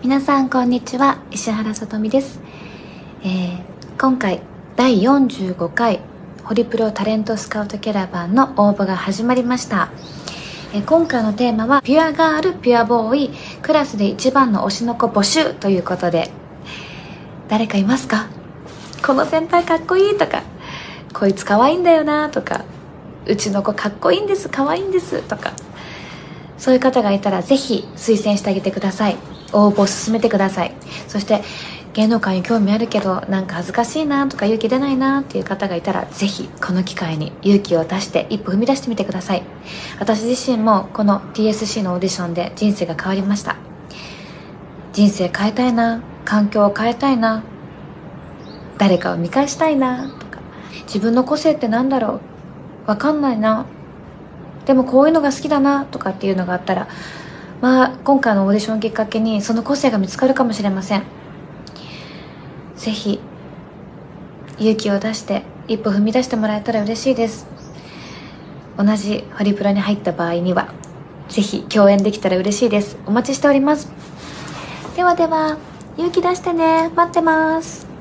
皆さんこんにちは、石原さとみです。今回第45回ホリプロタレントスカウトキャラバンの応募が始まりました。今回のテーマはピュアガールピュアボーイクラスで一番の推しの子募集ということで、誰かいますか？この先輩かっこいいとか、こいつかわいいんだよなとか、うちの子かっこいいんです、かわいいんですとか、そういう方がいたらぜひ推薦してあげてください。応募を進めてください。そして芸能界に興味あるけどなんか恥ずかしいなとか勇気出ないなっていう方がいたら、ぜひこの機会に勇気を出して一歩踏み出してみてください。私自身もこの TSC のオーディションで人生が変わりました。人生変えたいな、環境を変えたいな、誰かを見返したいなとか、自分の個性ってなんだろう、わかんないな、でもこういうのが好きだなとかっていうのがあったら、今回のオーディションをきっかけにその個性が見つかるかもしれません。ぜひ勇気を出して一歩踏み出してもらえたら嬉しいです。同じホリプロに入った場合にはぜひ共演できたら嬉しいです。お待ちしております。ではでは、勇気出してね、待ってます。